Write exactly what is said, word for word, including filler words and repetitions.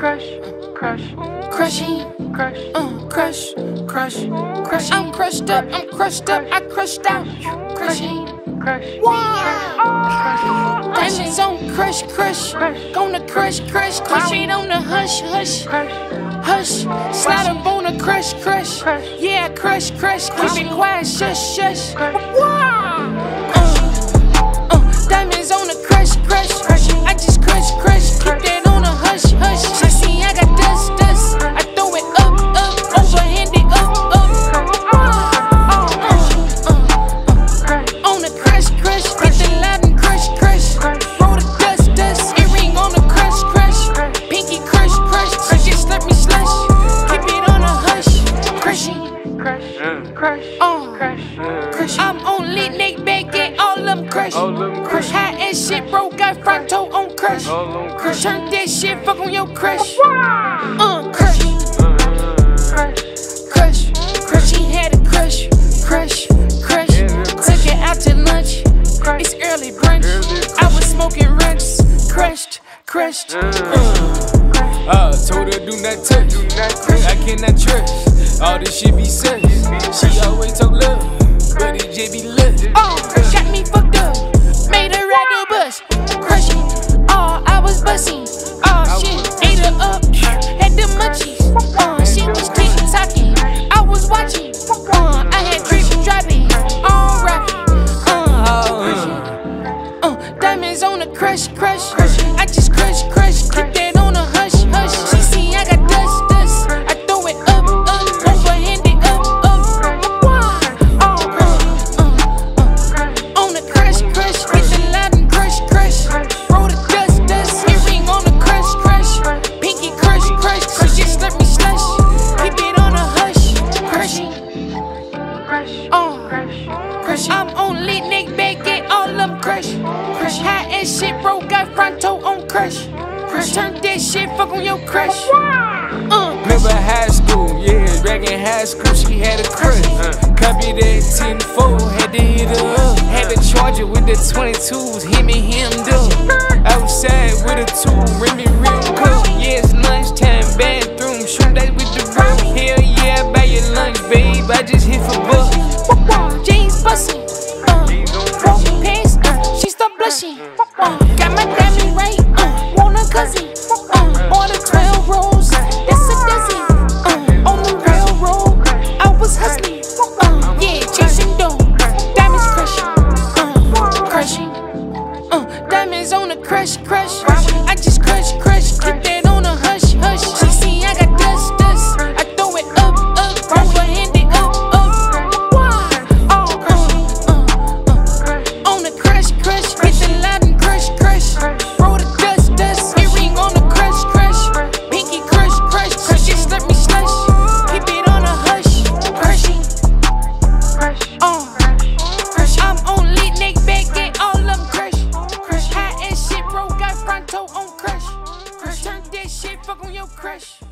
crush, crush, crushy, crush, uh, crush, crush, crush. I'm crushed up, I'm crushed up, I crushed out, crushy, crush. Wow, diamonds on crush, crush, gonna crush, crush, crush it on the hush, hush, hush. Slide up on the crush, crush, yeah, crush, crush. Keep it quiet, shush, shush. Wow, uh, uh, diamonds on the crush, crush. I just crush, crush, keep that on a hush, hush. She see I got dust, dust. I throw it up, up, overhand it up, up. Uh, uh, uh, on the crush, crush, hit the loud and crush, crush. Roll the dust, dust. Earring on the crush, crush. Pinky crush, crush. She just let me slush. Keep it on a hush, crushy, crush, crush, uh, crush, crush. I'm on lit, neck back, get all them crush, crush. High ass shit, bro, got front toe on crush, crush. Turn that shit, fuck on your crush, uh, crush, crush, crush, crush. She had a crush, crush, crush. Took it out to lunch. It's early brunch. I was smoking runs, crushed, crushed. Uh, told her do not touch. I cannot trust. All this shit be sus. She always talk love, but it just be lust. Oh, got me fucked up. Made her ride the bus. Crushing. Oh, I was bussing. Oh shit, ate her up. Had the munchies. Uh, she was tick-tocking. I was watching. Uh, I had drip dropping. All rapping. Uh, uh, diamonds on the crush, crush. I just crush, crush. Keep that on a hush, hush. She see I got dust, dust. I throw it up, up, overhand it up, up. Wow. Oh, uh, uh, uh, on the crush, crush. Hit the loud and crush, crush. Roll the dust, dust. Earring on the crush, crush. Pinky crush, crush. Crush just let me slush. Keep it on a hush, crushy, crush, uh, crush. I'm on lit, neck back, get all them crush, crush. High ass shit, bro, got front toe on crush, crush. Turn that shit, fuck on your crush, uh. Remember high school, yeah, back in high school, she had a crush. Copied that ten four, had to hit her up. Had to charge her with the twenty-twos, hit me hemmed up. Outside with a tool, rim me real cool. Yeah, it's lunchtime, bathroom, shoot that with the room. Hell yeah, I buy your lunch, babe, I just hit for bucks. Jeans bustin', uh, broke pants, uh, she start blushing. Uh, got my diamond right, uh, want a cousin. Uh, order twelve rolls, that's a dozen. Uh, on the railroad, I was hustling. Uh, yeah, chasing dough, diamonds crushing, uh, crushing. Uh, diamonds on the crush, crush. I just crush, crush, keep that on a hush, hush. She see I got dust, dust. I throw it up, up, overhand it up, up. Wow. Oh, uh, uh, uh, on the crush, crush. Hit the loud and crush, crush. Roll the dust, dust. Earring on the crush, crush. Pinky crush, crush, crush. Just let me slush. Keep it on a hush, crushy, uh, crush. I'm on lit, neck back, get all them crush, crush. High ass shit, bro, got front toe on crush, crush. Turn that shit, fuck on your crush.